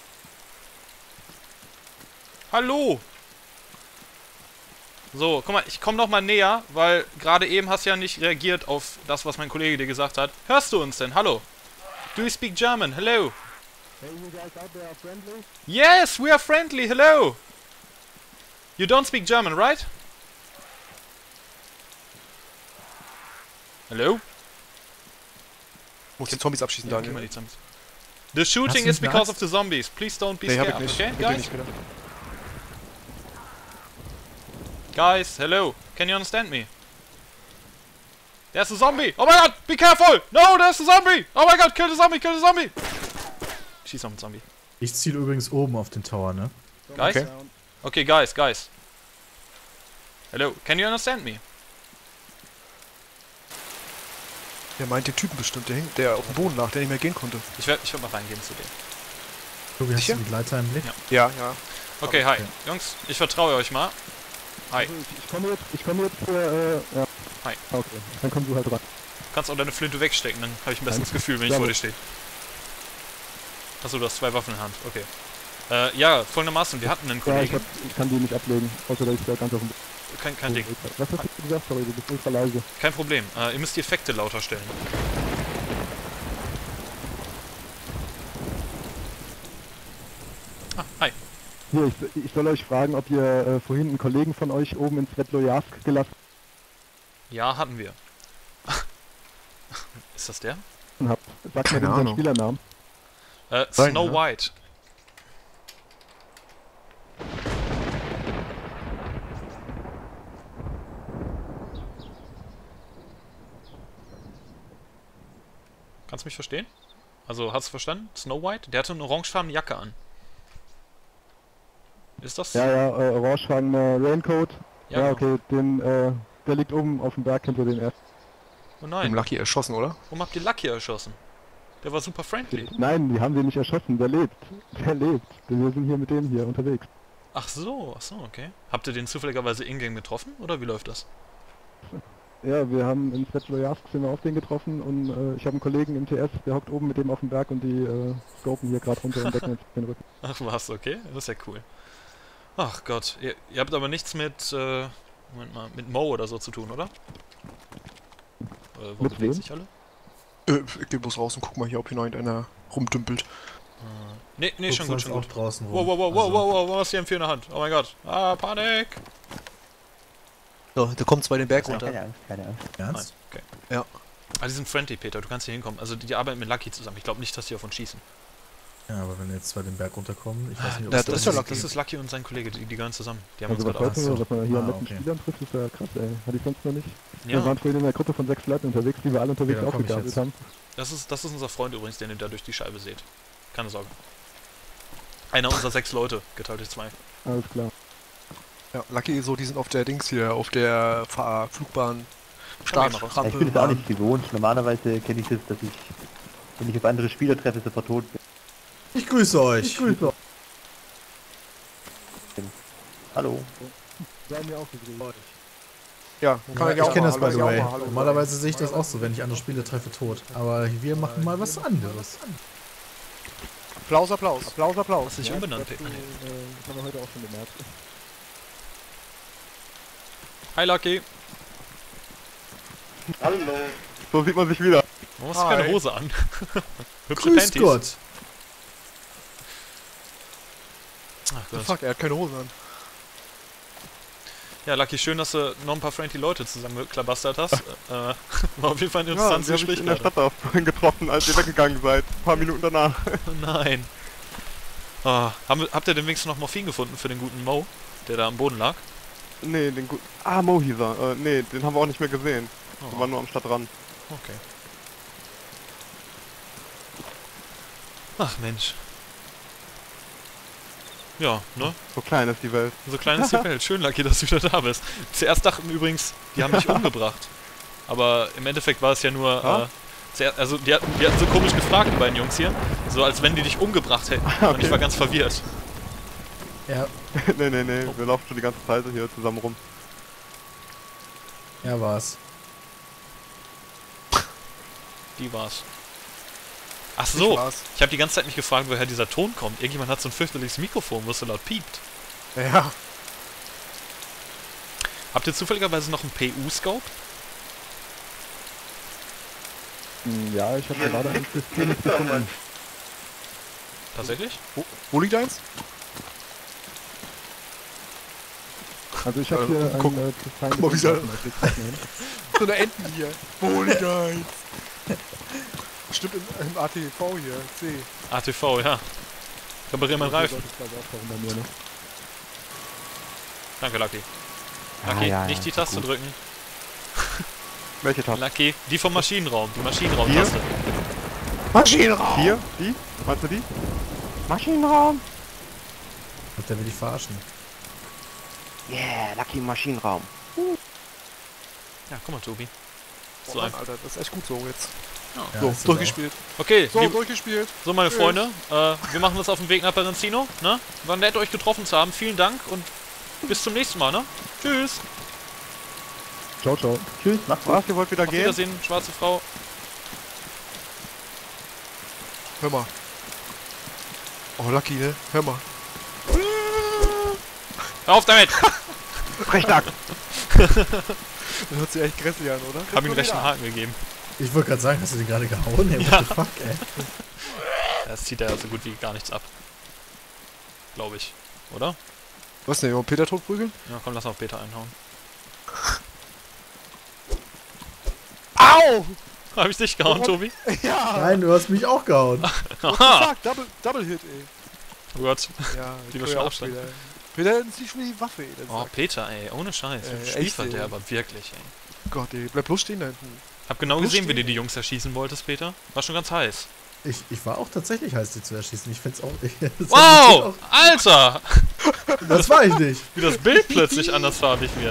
[SPEAKER 1] Hallo! So, guck mal, ich komme noch mal näher, weil gerade eben hast du ja nicht reagiert auf das, was mein Kollege dir gesagt hat. Hörst du uns denn? Hallo? Do you speak German? Hello?
[SPEAKER 4] Hey, you guys out there are friendly?
[SPEAKER 1] Yes, we are friendly. Hello. You don't speak German, right? Hello?
[SPEAKER 3] Muss die Zombies abschießen,
[SPEAKER 1] Ja, gib mal
[SPEAKER 3] Daniel.
[SPEAKER 1] die Zombies. The shooting
[SPEAKER 2] du
[SPEAKER 1] is
[SPEAKER 2] nicht eine
[SPEAKER 1] because
[SPEAKER 2] Axt?
[SPEAKER 1] of the zombies. Please don't be
[SPEAKER 3] Nee, hab ich
[SPEAKER 1] scared,
[SPEAKER 3] nicht.
[SPEAKER 1] okay,
[SPEAKER 3] Hab ich
[SPEAKER 1] guys?
[SPEAKER 3] nicht gedacht.
[SPEAKER 1] Guys, hello. Can you understand me? There's a zombie. Oh my god, be careful. No, there's a zombie. Oh my god, kill the zombie, kill the zombie. Schieß auf den Zombie.
[SPEAKER 2] Ich ziele übrigens oben auf den Tower, ne?
[SPEAKER 1] Guys?
[SPEAKER 3] Okay.
[SPEAKER 1] Okay, guys. Hello, can you understand me?
[SPEAKER 3] Der meint den Typen bestimmt, der auf dem Boden lag, der nicht mehr gehen konnte.
[SPEAKER 1] Ich werd mal reingehen zu dem.
[SPEAKER 2] Tobi, hast
[SPEAKER 3] Sicher?
[SPEAKER 2] du die Leiter im Blick?
[SPEAKER 1] Ja.
[SPEAKER 3] Ja.
[SPEAKER 1] Okay, hi.
[SPEAKER 2] Okay.
[SPEAKER 1] Jungs, ich vertraue euch mal. Hi.
[SPEAKER 4] Also ich komme jetzt für, ja.
[SPEAKER 1] Hi.
[SPEAKER 4] Okay, dann kommst du halt ran.
[SPEAKER 1] Du kannst auch deine Flinte wegstecken, dann habe ich ein besseres Gefühl, wenn ich
[SPEAKER 4] Ja,
[SPEAKER 1] vor
[SPEAKER 4] gut.
[SPEAKER 1] dir stehe. Achso, du hast 2 Waffen in der Hand. Okay. Ja, folgendermaßen, wir hatten einen
[SPEAKER 4] Ja,
[SPEAKER 1] Kollegen.
[SPEAKER 4] ich kann die nicht ablegen, außer dass ich da ganz auf dem
[SPEAKER 1] Kein Ding.
[SPEAKER 4] Was hast du gesagt? Sorry, du bist ultra leise.
[SPEAKER 1] Kein Problem. Ihr müsst die Effekte lauter stellen. Ah, hi.
[SPEAKER 4] Hier, ich soll euch fragen, ob ihr vorhin einen Kollegen von euch oben in Svetlojarsk gelassen
[SPEAKER 1] Ja, hatten wir. Ist das der?
[SPEAKER 4] habt. Sagt mir
[SPEAKER 3] Keine
[SPEAKER 4] den seinen
[SPEAKER 3] Ahnung.
[SPEAKER 4] Spielernamen.
[SPEAKER 3] Sein,
[SPEAKER 1] Snow
[SPEAKER 3] ja.
[SPEAKER 1] White. Kannst du mich verstehen? Also, hast du verstanden? Snow White? Der hatte eine orangefarbene Jacke an. Ist das?
[SPEAKER 4] Ja, orangefarbener Raincoat.
[SPEAKER 1] Ja,
[SPEAKER 4] Ja,
[SPEAKER 1] genau.
[SPEAKER 4] okay, der liegt oben auf dem Berg hinter den ersten.
[SPEAKER 1] Oh
[SPEAKER 3] Im
[SPEAKER 1] nein,
[SPEAKER 3] Lucky erschossen, oder?
[SPEAKER 1] warum habt ihr Lucky erschossen? Der war super friendly.
[SPEAKER 4] Nein, die haben den nicht erschossen, der lebt. Der lebt. Wir sind hier mit dem hier unterwegs.
[SPEAKER 1] Ach so, okay. Habt ihr den zufälligerweise in-game getroffen, oder wie läuft das?
[SPEAKER 4] Ja, wir haben in Svetlojarsk sind wir auf den getroffen und ich habe einen Kollegen im TS, der hockt oben mit dem auf dem Berg und die scopen hier gerade runter und decken jetzt den Rücken.
[SPEAKER 1] Ach was, okay, das ist ja cool. Ach Gott, ihr habt aber nichts mit, Moment mal, mit Mo oder so zu tun, oder? Wo
[SPEAKER 4] Mit
[SPEAKER 1] bewegen
[SPEAKER 4] wem?
[SPEAKER 1] sich alle?
[SPEAKER 3] Ich geh bloß raus und guck mal hier, ob hier noch einer rumdümpelt.
[SPEAKER 1] Nee,
[SPEAKER 2] Guck
[SPEAKER 1] schon gut,
[SPEAKER 2] sonst
[SPEAKER 1] schon
[SPEAKER 2] auch
[SPEAKER 1] gut.
[SPEAKER 2] draußen rum.
[SPEAKER 1] Wow, was ist hier im 4 in der Hand? Oh mein Gott. Ah, Panik!
[SPEAKER 3] So, da kommt's bei den Berg
[SPEAKER 5] Keine
[SPEAKER 3] runter.
[SPEAKER 5] Angst, keine Angst.
[SPEAKER 2] Ernst?
[SPEAKER 1] Okay.
[SPEAKER 3] Ja.
[SPEAKER 1] Ah, die sind friendly, Peter, du kannst hier hinkommen. Also die arbeiten mit Lucky zusammen. Ich glaube nicht, dass die auf uns schießen.
[SPEAKER 2] Ja, aber wenn jetzt zwei den Berg runterkommen, ich weiß nicht, ob
[SPEAKER 3] Ja,
[SPEAKER 2] es
[SPEAKER 3] das ist ja
[SPEAKER 2] dann-
[SPEAKER 3] Lucky.
[SPEAKER 1] Das ist Lucky und sein Kollege, die gehören zusammen. Die haben
[SPEAKER 4] Also
[SPEAKER 1] uns
[SPEAKER 4] was
[SPEAKER 1] gerade
[SPEAKER 4] heute, was man hier
[SPEAKER 2] Ah,
[SPEAKER 4] an netten
[SPEAKER 2] okay.
[SPEAKER 4] Spielern trifft, ist ja krass, ey. Hatte ich sonst noch nicht. Wir
[SPEAKER 1] Ja,
[SPEAKER 4] waren vorhin in einer Gruppe von 6 Leuten unterwegs, die wir alle unterwegs
[SPEAKER 2] Ja, da komm ich
[SPEAKER 4] aufgegabelt
[SPEAKER 2] jetzt.
[SPEAKER 4] haben.
[SPEAKER 1] das ist unser Freund übrigens, den ihr da durch die Scheibe seht. Keine Sorge. Einer unserer 6 Leute, geteilt durch 2.
[SPEAKER 4] Alles klar.
[SPEAKER 3] Ja, Lucky, so, die sind auf der Dings hier, auf der Flugbahn.
[SPEAKER 1] Start.
[SPEAKER 5] Ja, ich
[SPEAKER 3] Startrampe.
[SPEAKER 5] bin es auch nicht gewohnt. Normalerweise kenne ich das, dass ich, wenn ich auf andere Spieler treffe, sofort tot bin.
[SPEAKER 2] Ich grüße euch.
[SPEAKER 5] Hallo.
[SPEAKER 4] Wir haben ja auch gegrüßt.
[SPEAKER 3] Ja,
[SPEAKER 2] Ja, ich kenne das by the way.
[SPEAKER 3] Normalerweise.
[SPEAKER 2] Normalerweise sehe ich das auch so, wenn ich andere Spieler treffe, tot. Aber wir machen mal was anderes.
[SPEAKER 3] Applaus, Applaus. Applaus, Applaus.
[SPEAKER 1] Hast du dich umbenannt, Peter?
[SPEAKER 4] Das haben wir heute auch schon gemerkt.
[SPEAKER 1] Hi Lucky.
[SPEAKER 5] Hallo.
[SPEAKER 4] So sieht man sich wieder.
[SPEAKER 1] Warum hast du keine
[SPEAKER 3] Hi.
[SPEAKER 1] Hose an? Hübsche
[SPEAKER 2] Grüß
[SPEAKER 1] Panties.
[SPEAKER 2] Gott.
[SPEAKER 1] Ach
[SPEAKER 3] Oh,
[SPEAKER 1] Gott.
[SPEAKER 3] fuck, er hat keine Hose an.
[SPEAKER 1] Ja, Lucky, schön, dass du noch ein paar friendly Leute zusammengeklabastert hast. War auf jeden Fall ein interessantes
[SPEAKER 6] die habe ich
[SPEAKER 1] Gespräch
[SPEAKER 6] in der
[SPEAKER 1] gerade.
[SPEAKER 6] Stadt da vorhin getroffen, als ihr weggegangen seid. Ein paar Minuten danach.
[SPEAKER 1] Oh nein. Ah, habt ihr den wenigstens noch Morphin gefunden für den guten Mo, der da am Boden lag?
[SPEAKER 6] Nee, den guten... Ah, Mo hieß er. Nee, den haben wir auch nicht mehr gesehen. Wir
[SPEAKER 1] Oh,
[SPEAKER 6] waren nur am Stadtrand.
[SPEAKER 1] okay. Ach Mensch. Ja, ne?
[SPEAKER 6] So klein ist die Welt.
[SPEAKER 1] So klein ist die Welt. Schön, Lucky, dass du wieder da bist. Zuerst dachten übrigens, die haben dich umgebracht. Aber im Endeffekt war es ja nur...
[SPEAKER 6] Ja?
[SPEAKER 1] Also die hatten so komisch gefragt, die beiden Jungs hier. So als wenn die dich umgebracht hätten. Und ich war ganz verwirrt.
[SPEAKER 2] Ja,
[SPEAKER 6] nee, wir laufen schon die ganze Zeit hier zusammen rum.
[SPEAKER 2] er war's.
[SPEAKER 1] Die war's. Ach so,
[SPEAKER 3] war's.
[SPEAKER 1] ich habe die ganze Zeit mich gefragt, woher dieser Ton kommt. Irgendjemand hat so ein fürchterliches Mikrofon, wo es so laut piept.
[SPEAKER 3] Ja.
[SPEAKER 1] Habt ihr zufälligerweise noch einen PU-Scope?
[SPEAKER 4] Ja, ich habe gerade ein System nicht gefunden.
[SPEAKER 1] Tatsächlich?
[SPEAKER 3] Wo liegt eins?
[SPEAKER 4] Also ich habe hier
[SPEAKER 3] guck-
[SPEAKER 4] ein
[SPEAKER 3] guck mal, wie soll-
[SPEAKER 4] Design.
[SPEAKER 3] So eine Enten hier. Wo liegt eins? Stimmt im ATV hier. C.
[SPEAKER 1] ATV, ja. Reparier meinen Reifen.
[SPEAKER 4] Bei mir, ne?
[SPEAKER 1] Danke, Lucky. Lucky,
[SPEAKER 5] ja,
[SPEAKER 1] nicht die
[SPEAKER 5] ist
[SPEAKER 1] Taste
[SPEAKER 5] gut.
[SPEAKER 1] drücken.
[SPEAKER 6] Welche Taste?
[SPEAKER 1] Lucky, die vom Maschinenraum. Die Maschinenraumtaste.
[SPEAKER 3] Maschinenraum!
[SPEAKER 6] Hier? Die? Meinst du die? Maschinenraum!
[SPEAKER 2] Und der will dich verarschen.
[SPEAKER 5] Yeah, Lucky im Maschinenraum.
[SPEAKER 1] Ja, guck mal, Tobi.
[SPEAKER 3] So,
[SPEAKER 1] So einfach.
[SPEAKER 3] Alter, das ist echt gut so jetzt.
[SPEAKER 2] Ja,
[SPEAKER 3] So,
[SPEAKER 2] ist das
[SPEAKER 3] durchgespielt.
[SPEAKER 1] Okay,
[SPEAKER 3] So,
[SPEAKER 1] lieb,
[SPEAKER 3] durchgespielt.
[SPEAKER 1] so meine Freunde, wir machen uns auf den Weg nach Berenzino, ne? War nett, euch getroffen zu haben. Vielen Dank und bis zum nächsten Mal, ne? Tschüss.
[SPEAKER 4] Ciao, ciao.
[SPEAKER 5] Tschüss, macht's gut.
[SPEAKER 6] Was, ihr wollt wieder
[SPEAKER 1] Auf
[SPEAKER 6] gehen?
[SPEAKER 1] Wiedersehen, schwarze Frau.
[SPEAKER 3] Hör mal. Oh, Lucky, ne? Hör mal.
[SPEAKER 1] Hör auf damit!
[SPEAKER 6] Frechnack!
[SPEAKER 3] Das hört sich echt grässlich an, oder?
[SPEAKER 1] Hab ihm gleich einen Haken gegeben.
[SPEAKER 2] Ich wollte gerade sagen, hast du den gerade gehauen? Ey,
[SPEAKER 1] Ja.
[SPEAKER 2] what the fuck, ey.
[SPEAKER 1] Das zieht er so gut wie gar nichts ab. Glaube ich. Oder?
[SPEAKER 3] Was denn, Peter totprügeln?
[SPEAKER 1] Ja, komm, lass mal Peter einhauen.
[SPEAKER 3] Au!
[SPEAKER 1] Hab ich dich gehauen, Tobi?
[SPEAKER 3] Ja!
[SPEAKER 2] Nein, du hast mich auch gehauen.
[SPEAKER 1] Aha!
[SPEAKER 3] Fuck, Double Hit, ey.
[SPEAKER 1] Oh Gott.
[SPEAKER 3] Ja,
[SPEAKER 1] Lieber
[SPEAKER 3] ich höre auch
[SPEAKER 1] Schlafstand.
[SPEAKER 3] wieder. Peter, das ist nicht schon die Waffe, ey.
[SPEAKER 1] Oh, Peter, ey, ohne Scheiß.
[SPEAKER 3] echt,
[SPEAKER 1] Spielverderber, wirklich, ey.
[SPEAKER 3] Gott, ey, bleib bloß stehen da hinten.
[SPEAKER 1] Hab genau
[SPEAKER 3] Wo
[SPEAKER 1] gesehen, wie
[SPEAKER 3] stehen
[SPEAKER 1] du die Jungs erschießen wolltest, Peter. War schon ganz heiß.
[SPEAKER 2] Ich war auch tatsächlich heiß, die zu erschießen. Ich find's auch. Das
[SPEAKER 1] Wow! Alter!
[SPEAKER 2] Das war ich nicht.
[SPEAKER 1] Wie das Bild plötzlich andersfarbig wird.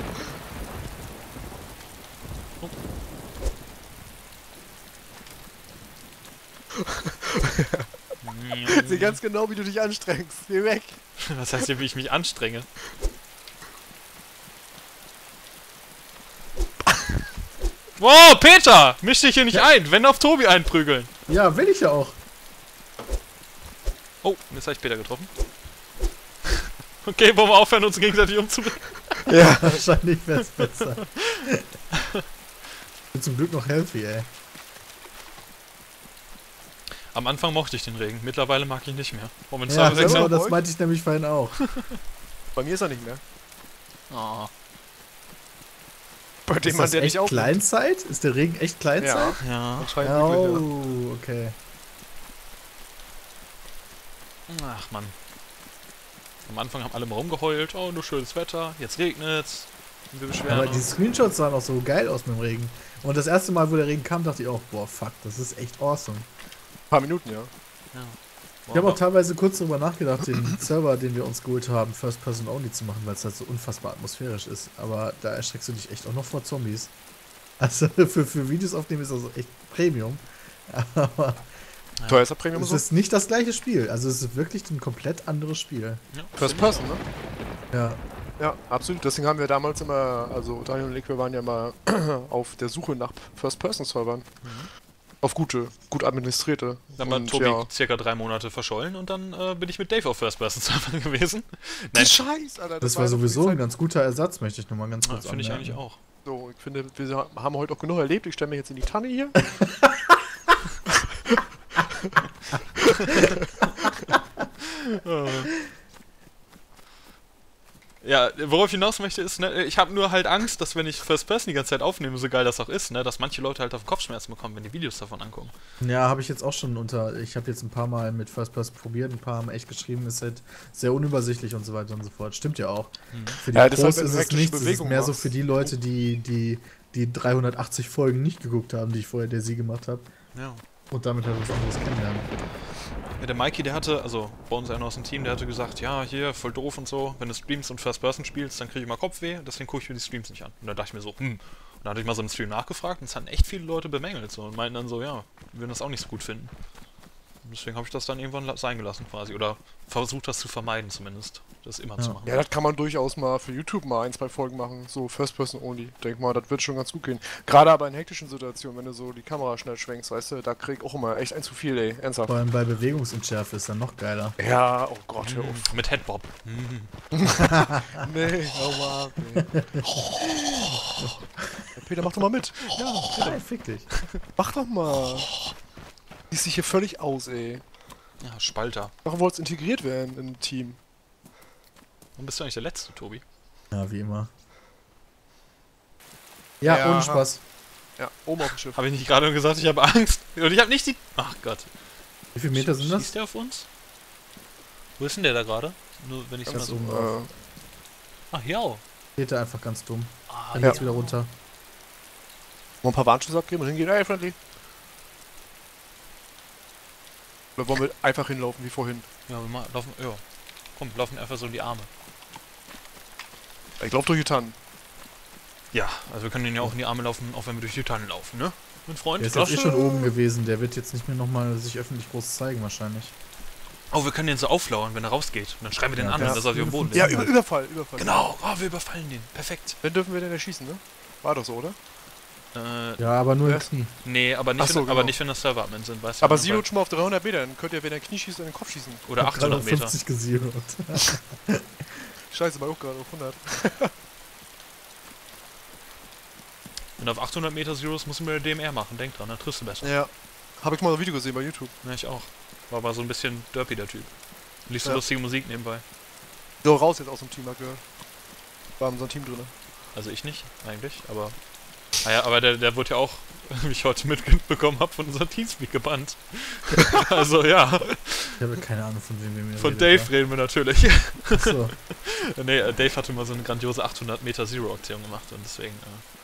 [SPEAKER 3] Ich sehe ganz genau, wie du dich anstrengst. Geh weg.
[SPEAKER 1] Was heißt hier, wie ich mich anstrenge? Wow, Peter! Misch dich hier nicht ein! Wenn auf Tobi einprügeln!
[SPEAKER 2] Ja, will ich ja auch.
[SPEAKER 1] Oh, jetzt habe ich Peter getroffen. Okay, wollen wir aufhören, uns gegenseitig umzubringen?
[SPEAKER 2] Ja, wahrscheinlich wär's besser. Ich bin zum Glück noch healthy, ey.
[SPEAKER 1] Am Anfang mochte ich den Regen, mittlerweile mag ich ihn nicht mehr. Wollen wir
[SPEAKER 2] Ja,
[SPEAKER 1] uns wechseln?
[SPEAKER 2] genau, das meinte ich nämlich vorhin auch.
[SPEAKER 3] Bei mir ist er nicht mehr.
[SPEAKER 1] Oh.
[SPEAKER 3] Bei dem
[SPEAKER 2] Ist
[SPEAKER 3] Mann,
[SPEAKER 2] das
[SPEAKER 3] der
[SPEAKER 2] echt
[SPEAKER 3] nicht aufnimmt.
[SPEAKER 2] Kleinzeit? Ist der Regen echt Kleinzeit?
[SPEAKER 3] Ja,
[SPEAKER 1] Ja.
[SPEAKER 3] anscheinend wirklich, ja.
[SPEAKER 2] Oh, okay.
[SPEAKER 1] Ach Mann. Am Anfang haben alle mal rumgeheult, oh, nur schönes Wetter, jetzt regnet's. Und wir beschweren
[SPEAKER 2] Aber die
[SPEAKER 1] uns.
[SPEAKER 2] Screenshots sahen auch so geil aus mit dem Regen. Und das erste Mal, wo der Regen kam, dachte ich auch, boah, fuck, das ist echt awesome.
[SPEAKER 3] Ein paar Minuten, ja.
[SPEAKER 1] Ja.
[SPEAKER 2] Ich habe auch teilweise kurz darüber nachgedacht, den Server, den wir uns geholt haben, First Person Only zu machen, weil es halt so unfassbar atmosphärisch ist. Aber da erschreckst du dich echt auch noch vor Zombies. Also für Videos aufnehmen ist das echt Premium. Aber
[SPEAKER 1] Ja.
[SPEAKER 3] Teuer ist der Premium
[SPEAKER 2] es
[SPEAKER 3] so?
[SPEAKER 2] ist nicht das gleiche Spiel. Also es ist wirklich ein komplett anderes Spiel.
[SPEAKER 1] Ja,
[SPEAKER 3] First Person, ne?
[SPEAKER 2] Ja.
[SPEAKER 3] Ja, absolut. Deswegen haben wir damals immer, also Daniel und ich, wir waren ja mal auf der Suche nach First-Person-Servern. Auf gut administrierte.
[SPEAKER 1] Dann war
[SPEAKER 3] Und
[SPEAKER 1] Tobi
[SPEAKER 3] ja.
[SPEAKER 1] circa 3 Monate verschollen und dann bin ich mit Dave auf First-Person-Server gewesen.
[SPEAKER 3] Die Scheiß, Alter.
[SPEAKER 2] Das war sowieso ein ganz guter Ersatz, möchte ich nochmal ganz
[SPEAKER 1] Ja,
[SPEAKER 2] kurz
[SPEAKER 1] finde ich
[SPEAKER 2] anmerken.
[SPEAKER 1] eigentlich auch.
[SPEAKER 3] So, ich finde, wir haben heute auch genug erlebt. Ich stelle mich jetzt in die Tanne hier.
[SPEAKER 1] Ja, worauf ich hinaus möchte ist, ne, ich habe nur halt Angst, dass wenn ich First Person die ganze Zeit aufnehme, so geil das auch ist, ne, dass manche Leute halt auf Kopfschmerzen bekommen, wenn die Videos davon angucken.
[SPEAKER 2] Ja, habe ich jetzt auch schon ich habe jetzt ein paar Mal mit First Person probiert, ein paar haben echt geschrieben, ist halt sehr unübersichtlich und so weiter und so fort. Stimmt ja auch. Für die
[SPEAKER 3] Ja, das
[SPEAKER 2] Pros
[SPEAKER 3] halt, wenn
[SPEAKER 2] ist
[SPEAKER 3] du
[SPEAKER 2] es
[SPEAKER 3] hektische
[SPEAKER 2] nichts, es ist
[SPEAKER 3] Bewegung
[SPEAKER 2] mehr so
[SPEAKER 3] machst.
[SPEAKER 2] für die Leute, die 380 Folgen nicht geguckt haben, die ich vorher der sie gemacht habe
[SPEAKER 1] Ja.
[SPEAKER 2] und damit halt was anderes kennenlernen.
[SPEAKER 1] Ja, der Mikey, der hatte, also bei uns einer aus dem Team, der hatte gesagt, ja, hier, voll doof und so, wenn du streamst und First Person spielst, dann kriege ich immer Kopfweh, deswegen gucke ich mir die Streams nicht an. Und da dachte ich mir so, Und dann hatte ich mal so einen Stream nachgefragt und es hatten echt viele Leute bemängelt so und meinten dann so, ja, wir würden das auch nicht so gut finden. Und deswegen habe ich das dann irgendwann sein gelassen quasi, oder versucht das zu vermeiden zumindest, das immer zu
[SPEAKER 2] Ja.
[SPEAKER 1] machen.
[SPEAKER 3] Ja, das kann man durchaus mal für YouTube mal 1, 2 Folgen machen. So First Person Only. Denk mal, das wird schon ganz gut gehen. Gerade aber in hektischen Situationen, wenn du so die Kamera schnell schwenkst, weißt du, da krieg ich auch immer echt ein zu viel, ey. Ernsthaft.
[SPEAKER 2] Vor allem bei Bewegungsunschärfe ist dann noch geiler.
[SPEAKER 3] Ja, oh Gott, hör auf.
[SPEAKER 1] Mit Headbob.
[SPEAKER 3] Nee, hör mal. Nee. Ja, Peter, mach doch mal mit.
[SPEAKER 2] Ja, fick dich.
[SPEAKER 3] Mach doch mal. Siehst dich hier völlig aus, ey.
[SPEAKER 1] Ja, Spalter.
[SPEAKER 3] Warum wollt's integriert werden in ein Team?
[SPEAKER 1] Warum bist du eigentlich der Letzte, Tobi?
[SPEAKER 2] Ja, wie immer. Ja,
[SPEAKER 3] Ja.
[SPEAKER 2] ohne Spaß.
[SPEAKER 3] Ja, oben auf dem Schiff.
[SPEAKER 1] Habe ich nicht gerade gesagt, ich habe Angst? Und ich habe nicht die... Ach Gott.
[SPEAKER 2] Wie viele Meter sind das?
[SPEAKER 1] Schießt der auf uns? Wo ist denn der da gerade? Nur wenn ich
[SPEAKER 2] Ganz
[SPEAKER 1] mal so...
[SPEAKER 2] oben.
[SPEAKER 1] Ach, ja.
[SPEAKER 2] Geht er einfach ganz dumm.
[SPEAKER 1] Ah,
[SPEAKER 2] Dann
[SPEAKER 3] Ja.
[SPEAKER 2] geht's wieder runter.
[SPEAKER 3] Mal ein paar Warnschüsse abgeben und hingehen. Hey, Friendly. Oder wollen wir einfach hinlaufen wie vorhin?
[SPEAKER 1] Ja, wir mal laufen... Ja. Komm, laufen einfach so in die Arme.
[SPEAKER 3] Ich lauf durch die Tannen.
[SPEAKER 1] Ja, also wir können den ja auch in die Arme laufen, auch wenn wir durch die Tannen laufen, ne? Mein Freund.
[SPEAKER 2] Der ist jetzt schon oben gewesen. Der wird jetzt nicht mehr nochmal sich öffentlich groß zeigen, wahrscheinlich.
[SPEAKER 1] Oh, wir können den so auflauern, wenn er rausgeht. Und dann schreiben wir den
[SPEAKER 2] Ja,
[SPEAKER 1] an,
[SPEAKER 2] das-
[SPEAKER 1] dass er auf dem Boden
[SPEAKER 3] Ja,
[SPEAKER 1] ist.
[SPEAKER 3] Überfall.
[SPEAKER 1] Genau, oh, wir überfallen den. Perfekt.
[SPEAKER 3] Dann dürfen wir den erschießen, ne? War doch so, oder?
[SPEAKER 2] Ja, aber nur im
[SPEAKER 3] Ja.
[SPEAKER 2] Knie.
[SPEAKER 1] Nee, aber nicht,
[SPEAKER 3] Ach so,
[SPEAKER 1] aber
[SPEAKER 3] genau.
[SPEAKER 1] nicht, wenn das Server-Admin sind, weißt du?
[SPEAKER 3] Aber
[SPEAKER 1] Weil-
[SPEAKER 3] Zero schon mal auf 300 Meter, dann könnt ihr, wenn er Knie schießt, in den Kopf schießen.
[SPEAKER 1] Oder 800 Meter.
[SPEAKER 2] 50 gezeroed.
[SPEAKER 3] Scheiße, war auch gerade auf 100.
[SPEAKER 1] Wenn du auf 800 Meter Zeros musst du mit der DMR machen, denk dran, dann triffst du besser.
[SPEAKER 3] Ja. Habe ich mal ein Video gesehen bei YouTube.
[SPEAKER 1] Ja, ich auch. War aber so ein bisschen derpy, der Typ. Liest so
[SPEAKER 3] Ja.
[SPEAKER 1] lustige Musik nebenbei.
[SPEAKER 3] So, raus jetzt aus dem Team, hab gehört. War in so einem Team drin.
[SPEAKER 1] Also ich nicht, eigentlich, aber... Ah ja, aber der wurde ja auch, wie ich heute mitbekommen habe, von unserem Teamspeak gebannt. Also ja,
[SPEAKER 2] Ich habe keine Ahnung, von wem wir mir
[SPEAKER 1] von Dave reden wir natürlich.
[SPEAKER 2] Achso.
[SPEAKER 1] Nee, Dave hatte mal so eine grandiose 800 Meter Zero-Aktion gemacht und deswegen...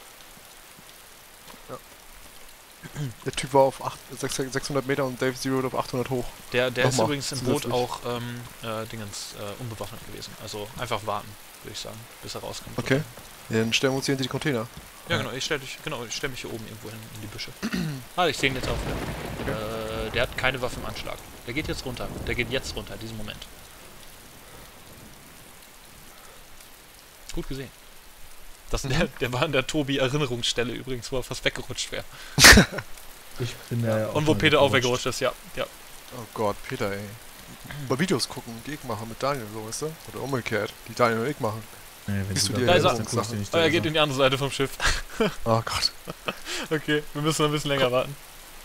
[SPEAKER 3] Der Typ war auf 600 Meter und Dave Zero auf 800 hoch.
[SPEAKER 1] Der ist
[SPEAKER 3] Nochmal,
[SPEAKER 1] übrigens im Boot
[SPEAKER 3] zusätzlich.
[SPEAKER 1] auch unbewaffnet gewesen. Also einfach warten, würde ich sagen, bis er rauskommt.
[SPEAKER 3] Okay. Dann stellen wir uns hier hinter die Container.
[SPEAKER 1] Ja, genau, ich stell mich hier oben irgendwo hin in die Büsche. Ich sehe ihn jetzt auf. Der hat keine Waffe im Anschlag. Der geht jetzt runter. Der geht jetzt runter, in diesem Moment. Gut gesehen. Der war an der Tobi-Erinnerungsstelle übrigens, wo er fast weggerutscht wäre.
[SPEAKER 2] Ich bin da ja auch
[SPEAKER 1] Und wo
[SPEAKER 2] mal
[SPEAKER 1] Peter auch
[SPEAKER 2] weggerutscht.
[SPEAKER 1] weggerutscht ist, ja. Ja.
[SPEAKER 3] Oh Gott, Peter, ey. Mal Videos gucken, Geg machen mit Daniel, so, weißt du? Oder umgekehrt, die Daniel und ich machen.
[SPEAKER 2] Nee, wenn
[SPEAKER 3] Bist
[SPEAKER 2] du
[SPEAKER 3] du dir
[SPEAKER 2] da bist,
[SPEAKER 1] da
[SPEAKER 2] dann guck ich dir nicht
[SPEAKER 1] Oh, er
[SPEAKER 2] da
[SPEAKER 1] geht
[SPEAKER 2] so.
[SPEAKER 1] in die andere Seite vom Schiff.
[SPEAKER 3] Oh Gott.
[SPEAKER 1] Okay, wir müssen noch ein bisschen länger warten.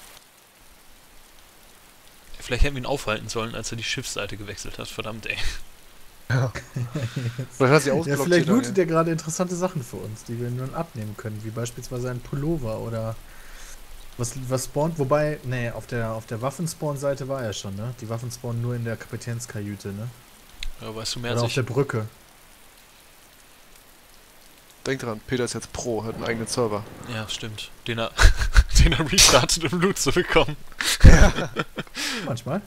[SPEAKER 1] Vielleicht hätten wir ihn aufhalten sollen, als er die Schiffsseite gewechselt hat. Verdammt, ey.
[SPEAKER 3] Vielleicht hat sie
[SPEAKER 2] Ja,
[SPEAKER 3] ausgelockt.
[SPEAKER 2] vielleicht
[SPEAKER 3] hier,
[SPEAKER 2] lootet er gerade interessante Sachen für uns, die wir nun abnehmen können, wie beispielsweise ein Pullover oder Was spawnt? Wobei, nee, auf der Waffenspawn-Seite war er schon, ne? Die Waffen spawnen nur in der Kapitänskajüte, ne?
[SPEAKER 1] Ja, weißt du mehr
[SPEAKER 2] Oder
[SPEAKER 1] als
[SPEAKER 2] auf
[SPEAKER 1] ich.
[SPEAKER 2] der Brücke.
[SPEAKER 3] Denk dran, Peter ist jetzt Pro, hat einen eigenen Server.
[SPEAKER 1] Ja, stimmt. Den er, den er restartet, um Loot zu bekommen.
[SPEAKER 2] Manchmal.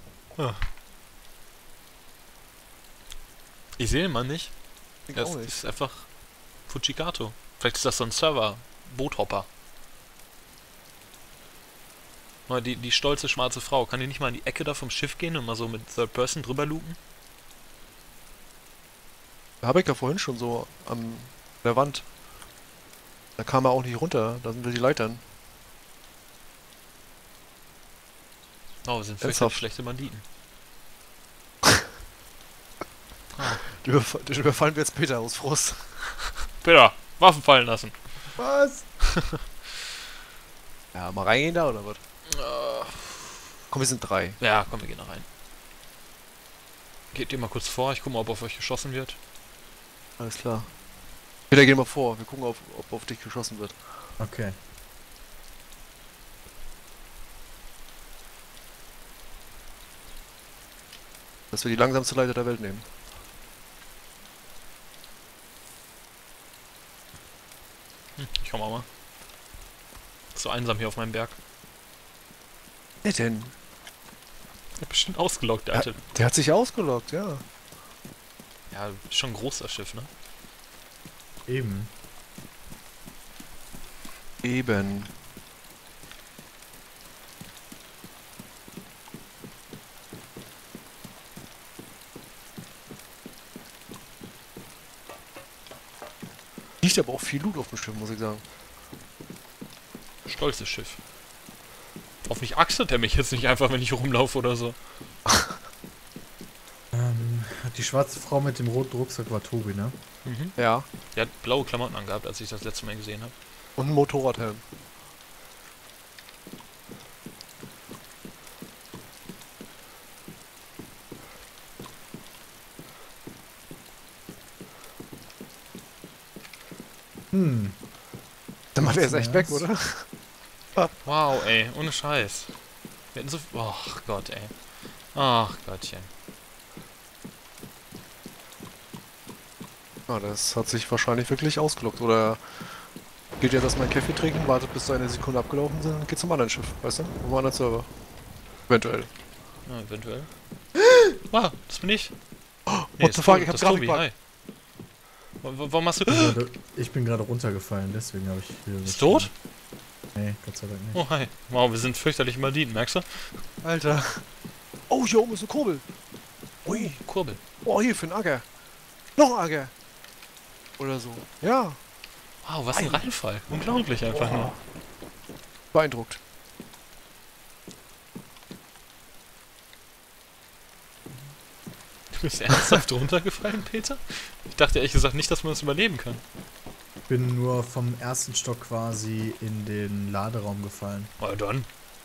[SPEAKER 1] Ich sehe den Mann nicht.
[SPEAKER 3] Ich
[SPEAKER 1] Das
[SPEAKER 3] auch nicht.
[SPEAKER 1] ist einfach Fujikato. Vielleicht ist das so ein Server-Boothopper. Mal die stolze schwarze Frau. Kann die nicht mal in die Ecke da vom Schiff gehen und mal so mit Third Person drüber lupen?
[SPEAKER 3] Habe ich ja vorhin schon so an der Wand. Da kam er auch nicht runter, da sind wir die Leitern.
[SPEAKER 1] Oh, wir sind
[SPEAKER 3] Ernsthaft?
[SPEAKER 1] fürchterlich schlechte Banditen.
[SPEAKER 3] Den überfallen wir jetzt Peter aus Frust.
[SPEAKER 1] Peter, Waffen fallen lassen.
[SPEAKER 2] Was?
[SPEAKER 3] Ja, mal reingehen da oder was? Komm, wir sind 3.
[SPEAKER 1] Ja, komm, wir gehen da rein. Geht ihr mal kurz vor, ich guck mal, ob auf euch geschossen wird.
[SPEAKER 3] Alles klar. Peter, geh mal vor, wir gucken, ob auf dich geschossen wird.
[SPEAKER 2] Okay.
[SPEAKER 3] Dass wir die langsamste Leiter der Welt nehmen.
[SPEAKER 1] Ich komm auch mal. Ist so einsam hier auf meinem Berg.
[SPEAKER 3] Wer denn?
[SPEAKER 1] Ich hab bestimmt ausgelockt, der Alte.
[SPEAKER 3] Der hat sich ausgelockt, ja.
[SPEAKER 1] Ja, ist schon ein großer Schiff, ne?
[SPEAKER 2] Eben.
[SPEAKER 3] Eben. Liegt aber auch viel Loot auf dem Schiff, muss ich sagen.
[SPEAKER 1] Stolzes Schiff. Hoffentlich axelt er mich jetzt nicht einfach, wenn ich rumlaufe oder so.
[SPEAKER 2] Die schwarze Frau mit dem roten Rucksack war Tobi, ne?
[SPEAKER 1] Mhm.
[SPEAKER 3] Ja.
[SPEAKER 1] Der hat blaue Klamotten angehabt, als ich das letzte Mal gesehen habe.
[SPEAKER 3] Und ein Motorradhelm. Der Mann, der ist echt weg, oder?
[SPEAKER 1] Wow, ey, ohne Scheiß. Wir hätten so... Ach Gott, ey. Ach Gottchen.
[SPEAKER 3] Ja, das hat sich wahrscheinlich wirklich ausgelockt. Oder geht jetzt erstmal einen Kaffee trinken, wartet bis eine Sekunde abgelaufen sind und geht zum anderen Schiff, weißt du? Zum anderen Server. Eventuell.
[SPEAKER 1] Ja, eventuell. Ah, das bin ich.
[SPEAKER 3] What the fuck, ich hab
[SPEAKER 1] das ist Tobi,
[SPEAKER 3] Grafikbug.
[SPEAKER 1] hi. Warum hast du...
[SPEAKER 2] Ich bin gerade runtergefallen, deswegen habe ich hier.
[SPEAKER 1] Ist tot?
[SPEAKER 2] Nee, Gott sei Dank nicht.
[SPEAKER 1] Oh, hi. Wow, wir sind fürchterlich Banditen, merkst du?
[SPEAKER 3] Alter. Oh, hier oben ist eine Kurbel. Ui.
[SPEAKER 1] Kurbel.
[SPEAKER 3] Oh, hier für einen Acker. Noch ein Acker. Oder so. Ja.
[SPEAKER 1] Wow, was ein Reinfall. Unglaublich einfach nur.
[SPEAKER 3] Beeindruckt.
[SPEAKER 1] Du bist ernsthaft runtergefallen, Peter? Ich dachte ehrlich gesagt nicht, dass man das überleben kann.
[SPEAKER 2] Ich bin nur vom ersten Stock quasi in den Laderaum gefallen.
[SPEAKER 1] Na dann.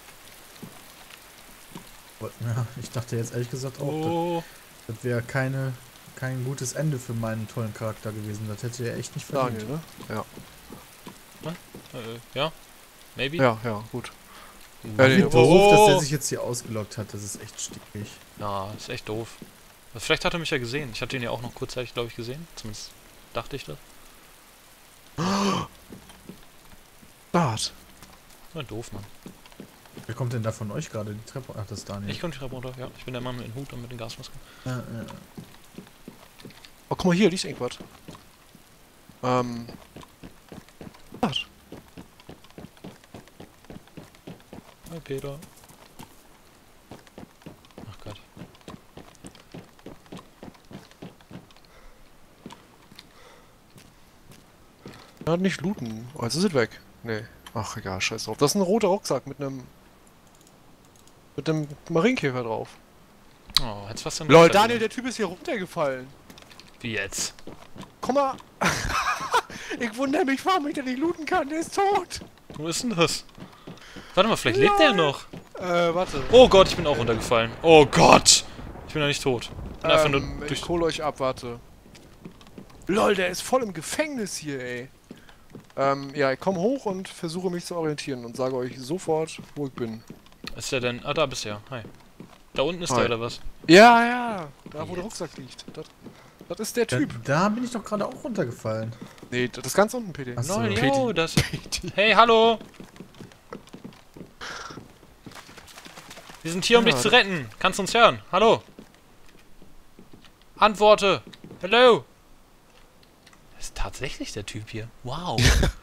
[SPEAKER 2] Ja, ich dachte jetzt ehrlich gesagt auch,
[SPEAKER 1] Oh.
[SPEAKER 2] das wäre kein gutes Ende für meinen tollen Charakter gewesen. Das hätte er echt nicht verdient.
[SPEAKER 3] Daniel, ne? Ja.
[SPEAKER 1] Ja. Maybe?
[SPEAKER 3] Ja, ja, gut.
[SPEAKER 2] Wie
[SPEAKER 3] nee,
[SPEAKER 2] doof, dass
[SPEAKER 1] oh.
[SPEAKER 2] der sich jetzt hier ausgelockt hat. Das ist echt stickig.
[SPEAKER 1] Ja, ist echt doof. Aber vielleicht hat er mich ja gesehen. Ich hatte ihn ja auch noch kurzzeitig, glaube ich, gesehen. Zumindest dachte ich das.
[SPEAKER 3] Dart.
[SPEAKER 1] Na, doof, Mann.
[SPEAKER 2] Wer kommt denn da von euch gerade die Treppe? Ach, das ist Daniel.
[SPEAKER 1] Ich komme die Treppe runter, ja. Ich bin der Mann mit dem Hut und mit den Gasmasken.
[SPEAKER 2] Ja.
[SPEAKER 3] Oh, guck mal hier, liegt irgendwas. Dart.
[SPEAKER 1] Hi, Peter. Ach Gott.
[SPEAKER 3] Ja, nicht looten. Oh, jetzt ist es weg. Nee. Ach, egal, scheiß drauf. Das ist ein roter Rucksack mit einem Marienkäfer drauf.
[SPEAKER 1] Oh, jetzt was denn?
[SPEAKER 3] Lol, Daniel, der Typ ist hier runtergefallen.
[SPEAKER 1] Wie jetzt?
[SPEAKER 3] Komm mal. Ich wundere mich, warum ich den nicht looten kann. Der ist tot.
[SPEAKER 1] Wo ist denn das? Warte mal, vielleicht lebt der noch.
[SPEAKER 3] Warte.
[SPEAKER 1] Oh Gott, ich bin auch runtergefallen. Oh Gott! Ich bin ja nicht tot. Ich bin einfach nur
[SPEAKER 3] Ich
[SPEAKER 1] durch...
[SPEAKER 3] hol euch ab, warte. Lol, der ist voll im Gefängnis hier, ey. Ja, ich komme hoch und versuche mich zu orientieren und sage euch sofort, wo ich bin.
[SPEAKER 1] Ist der denn? Ah, da bist du ja. Hi. Da unten ist
[SPEAKER 3] Hi.
[SPEAKER 1] der oder was?
[SPEAKER 3] Ja, ja, da wo der Rucksack liegt. Das ist der
[SPEAKER 2] Da,
[SPEAKER 3] Typ.
[SPEAKER 2] da bin ich doch gerade auch runtergefallen.
[SPEAKER 3] Nee, das ist ganz unten, PD.
[SPEAKER 2] Ach so.
[SPEAKER 1] Nein,
[SPEAKER 3] PD.
[SPEAKER 1] jo, das. Hey, hallo! Wir sind hier, um
[SPEAKER 3] Ja,
[SPEAKER 1] dich zu retten. Kannst du uns hören? Hallo? Antworte! Hello! Das ist tatsächlich der Typ hier. Wow.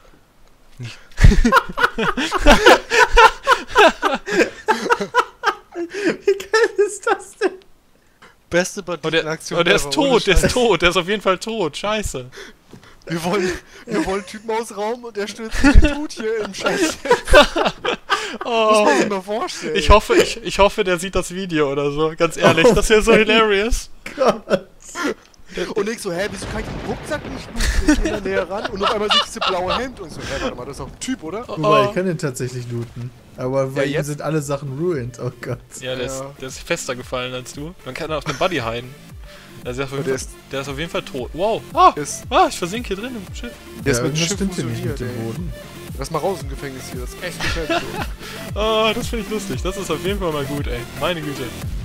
[SPEAKER 2] Wie geil ist das denn?
[SPEAKER 3] Beste
[SPEAKER 1] Oh,
[SPEAKER 3] Banditenaktion.
[SPEAKER 1] der ist
[SPEAKER 3] ever,
[SPEAKER 1] tot,
[SPEAKER 3] ohne
[SPEAKER 1] der ist
[SPEAKER 3] Scheiß.
[SPEAKER 1] tot, der ist auf jeden Fall tot. Scheiße.
[SPEAKER 3] Wir wollen Typen ausrauben und der stürzt in den Tod hier im Scheiß.
[SPEAKER 1] Oh.
[SPEAKER 3] Muss man sich mal vorstellen.
[SPEAKER 1] Ich hoffe, der sieht das Video oder so. Ganz ehrlich, das wäre so hilarious.
[SPEAKER 3] Und ich so, hä, wieso kann ich den Rucksack nicht looten? Ich gehe da näher ran und auf einmal sieht diese blaue Hemd und ich so, hä, warte mal, das ist doch ein Typ, oder?
[SPEAKER 2] Wobei, ich kann den tatsächlich looten. Aber bei ihm
[SPEAKER 3] jetzt-
[SPEAKER 2] sind alle Sachen ruined. Oh Gott.
[SPEAKER 1] Ja, der ist fester gefallen als du. Man kann auf den Buddy heilen. Also der ist auf jeden Fall tot. Wow. Ich versinke hier drin im Schiff.
[SPEAKER 3] Der ist
[SPEAKER 2] Ja,
[SPEAKER 3] mit dem
[SPEAKER 2] irgendwas
[SPEAKER 3] Schiff
[SPEAKER 2] stimmt hier nicht mit
[SPEAKER 3] fusioniert,
[SPEAKER 2] dem
[SPEAKER 3] ey.
[SPEAKER 2] Boden.
[SPEAKER 3] Lass mal raus im Gefängnis hier, das ist echt gefährlich.
[SPEAKER 1] Oh, das finde ich lustig. Das ist auf jeden Fall mal gut, ey. Meine Güte.